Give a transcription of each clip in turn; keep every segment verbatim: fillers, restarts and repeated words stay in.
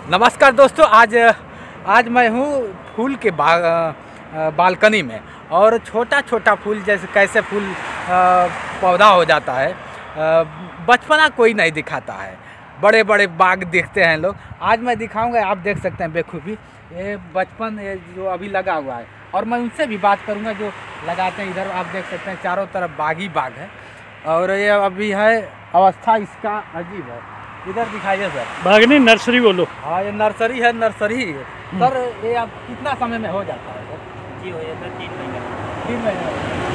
नमस्कार दोस्तों, आज आज मैं हूँ फूल के बाग बालकनी में। और छोटा छोटा फूल जैसे कैसे फूल पौधा हो जाता है, बचपना कोई नहीं दिखाता है, बड़े बड़े बाग देखते हैं लोग। आज मैं दिखाऊंगा, आप देख सकते हैं बेखूबी ये बचपन ये जो अभी लगा हुआ है। और मैं उनसे भी बात करूंगा जो लगाते हैं। इधर आप देख सकते हैं चारों तरफ बाग ही बाग है और ये अभी है अवस्था इसका अजीब है। इधर दिखाइए सर। बागनी नर्सरी बोलो। हाँ, ये नर्सरी है, नर्सरी है सर। ये अब कितना समय में हो जाता है सर? जी हो जाता है तीन महीने तीन महीने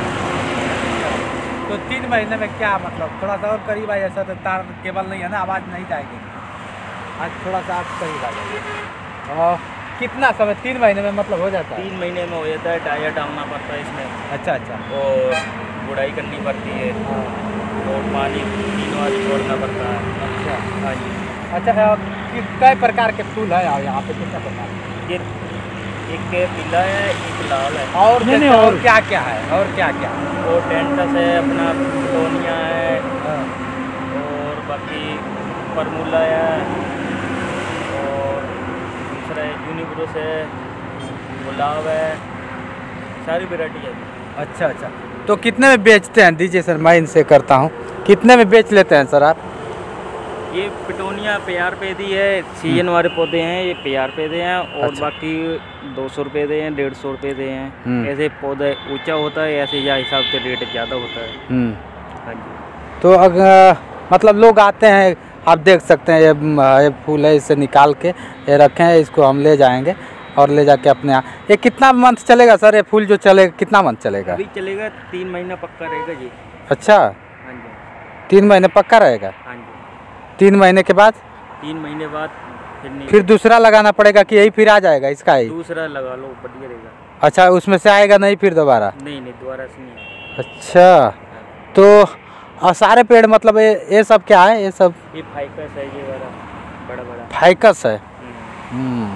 तो तीन महीने में क्या मतलब, थोड़ा सा और करीब आइए। ऐसा तो तार केबल नहीं है ना, आवाज़ नहीं जाएगी। आज थोड़ा सा आप करीब आ जाइए। और कितना समय तीन महीने में मतलब हो जाता है? तीन महीने में हो जाता है। डाया डालना पड़ता है इसमें। अच्छा अच्छा। और गुड़ाई करनी पड़ती है और पानी तीन बार छोड़ना पड़ता है। अच्छा हाँ जी। अच्छा, कई प्रकार के फूल है यहाँ पे? कितने प्रकार? ये एक पीला है, एक लाल है। और नहीं, नहीं, और और क्या क्या है? और क्या क्या है? और टेंटस है, अपना टोनिया है हाँ। और बाकी परमूला है और दूसरा है यूनिब्रोस है, गुलाब है, सारी वैरायटी है। अच्छा अच्छा। तो कितने में बेचते हैं? दीजिए सर, मैं इनसे करता हूँ। कितने में बेच लेते हैं सर आप? ये पिटोनिया प्यार पे दी है, सीजन वाले पौधे हैं, ये प्यार पे दे हैं। और अच्छा। बाकी दो सौ रुपये दे हैं, डेढ़ सौ रुपये दे हम्म। हैं। ऐसे पौधे ऊंचा होता है, ऐसे या हिसाब से रेट ज़्यादा होता है। हम्म। हाँ जी। तो अगर मतलब लोग आते हैं, आप देख सकते हैं ये ये फूल है, इसे निकाल के ये रखे हैं, इसको हम ले जाएंगे और ले जाके अपने यहाँ। ये कितना मंथ चलेगा सर? ये फूल जो चलेगा कितना मंथ चलेगा? अभी चलेगा तीन महीना पक्का रहेगा जी। अच्छा, हाँ जी। तीन महीने पक्का रहेगा। हाँ जी। तीन महीने के बाद तीन महीने बाद फिर नहीं, फिर दूसरा लगाना पड़ेगा कि यही फिर आ जाएगा इसका ही? दूसरा लगा लो, बढ़िया रहेगा। अच्छा, उसमें से आएगा नहीं फिर दोबारा? नहीं नहीं, दोबारा से नहीं आएगा। अच्छा, तो आ, सारे पेड़ मतलब ये ये सब क्या है? ये सब ये फाइकस है, ये वाला बड़ा बड़ा फाइकस है। हम्म। हम्म।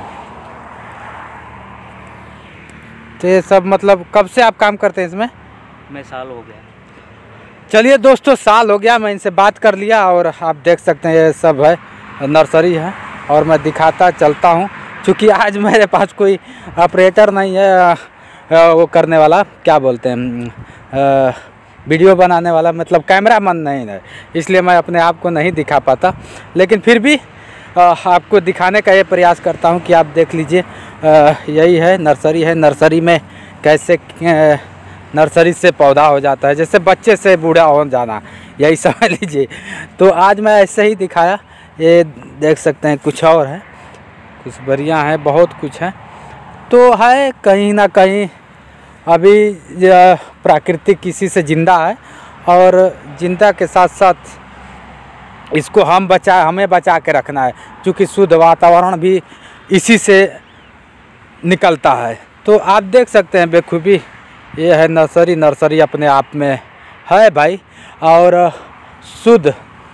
तो ये सब मतलब कब से आप काम करते हैं इसमें? मैं साल हो गया। चलिए दोस्तों, साल हो गया, मैं इनसे बात कर लिया। और आप देख सकते हैं ये सब है, नर्सरी है और मैं दिखाता चलता हूँ। क्योंकि आज मेरे पास कोई ऑपरेटर नहीं है, वो करने वाला क्या बोलते हैं, वीडियो बनाने वाला, मतलब कैमरामैन नहीं है, इसलिए मैं अपने आप को नहीं दिखा पाता। लेकिन फिर भी आपको दिखाने का ये प्रयास करता हूँ कि आप देख लीजिए। यही है नर्सरी है। नर्सरी में कैसे नर्सरी से पौधा हो जाता है, जैसे बच्चे से बूढ़ा हो जाना, यही समझ लीजिए। तो आज मैं ऐसे ही दिखाया। ये देख सकते हैं कुछ और है, कुछ बढ़िया है, बहुत कुछ है। तो है कहीं ना कहीं अभी प्राकृतिक किसी से जिंदा है और जिंदा के साथ साथ इसको हम बचा हमें बचा के रखना है, क्योंकि शुद्ध वातावरण भी इसी से निकलता है। तो आप देख सकते हैं बेखूबी ये है नर्सरी। नर्सरी अपने आप में है भाई, और शुद्ध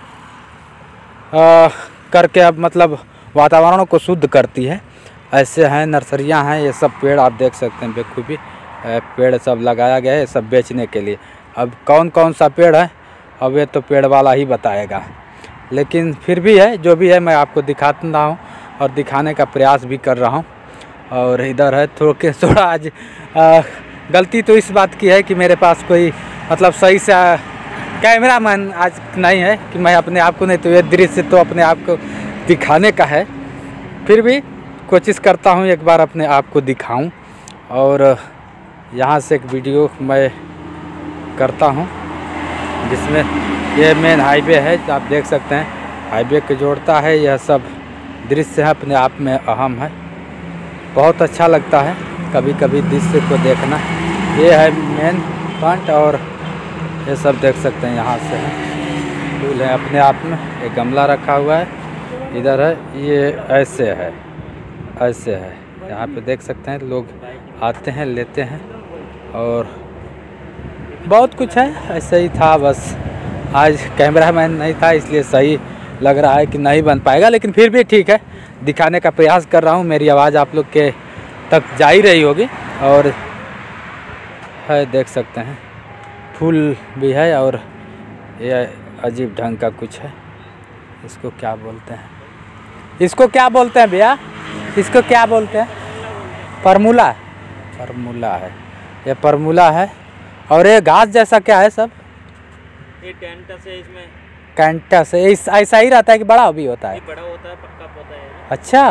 करके अब मतलब वातावरण को शुद्ध करती है। ऐसे हैं नर्सरियां हैं। ये सब पेड़ आप देख सकते हैं बेखूबी पेड़ सब लगाया गया है सब बेचने के लिए। अब कौन कौन सा पेड़ है अब ये तो पेड़ वाला ही बताएगा, लेकिन फिर भी है जो भी है मैं आपको दिखाता हूँ और दिखाने का प्रयास भी कर रहा हूँ। और इधर है थोड़े थोड़ा आज आ, गलती तो इस बात की है कि मेरे पास कोई मतलब सही से कैमरामैन आज नहीं है कि मैं अपने आप को, नहीं तो ये दृश्य तो अपने आप को दिखाने का है। फिर भी कोशिश करता हूँ एक बार अपने आप को दिखाऊं। और यहाँ से एक वीडियो मैं करता हूँ जिसमें ये मेन हाईवे है, आप देख सकते हैं हाईवे को जोड़ता है। यह सब दृश्य है अपने आप में अहम है, बहुत अच्छा लगता है कभी कभी दृश्य को देखना। ये है मेन पॉइंट और ये सब देख सकते हैं यहाँ से है फूल है अपने आप में। एक गमला रखा हुआ है इधर है, ये ऐसे है ऐसे है यहाँ पे देख सकते हैं लोग आते हैं लेते हैं और बहुत कुछ है। ऐसे ही था, बस आज कैमरामैन नहीं था इसलिए सही लग रहा है कि नहीं बन पाएगा, लेकिन फिर भी ठीक है, दिखाने का प्रयास कर रहा हूँ। मेरी आवाज़ आप लोग के तक जा ही रही होगी। और है देख सकते हैं फूल भी है और ये अजीब ढंग का कुछ है, इसको क्या बोलते हैं, इसको क्या बोलते हैं भैया? इसको क्या बोलते हैं? परमूला। परमूला है, ये परमूला है। और ये घास जैसा क्या है सब? ये कैंटस है, इसमें कैंटस है। इस ऐसा ही रहता है कि बड़ा भी होता है? ये बड़ा होता है, पक्का पौधा है। अच्छा,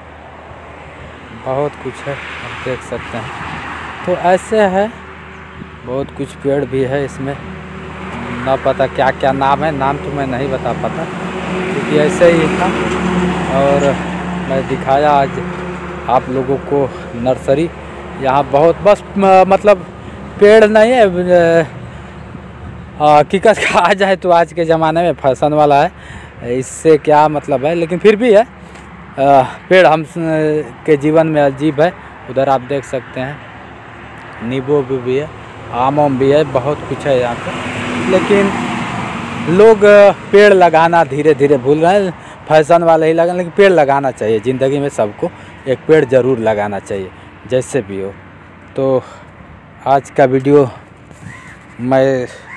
बहुत कुछ है, आप देख सकते हैं। तो ऐसे है, बहुत कुछ पेड़ भी है इसमें, ना पता क्या क्या नाम है, नाम तो मैं नहीं बता पाता क्योंकि ऐसे ही था। और मैं दिखाया आज आप लोगों को नर्सरी। यहाँ बहुत बस म, मतलब पेड़ नहीं है, हकीकत कहा जाए तो आज के ज़माने में फैशन वाला है, इससे क्या मतलब है, लेकिन फिर भी है। आ, पेड़ हम के जीवन में अजीब है। उधर आप देख सकते हैं नींबू भी, भी है, आम भी है, बहुत कुछ है यहाँ पे। लेकिन लोग पेड़ लगाना धीरे धीरे भूल रहे हैं, फैशन वाले ही लगा। लेकिन पेड़ लगाना चाहिए ज़िंदगी में, सबको एक पेड़ ज़रूर लगाना चाहिए जैसे भी हो। तो आज का वीडियो मैं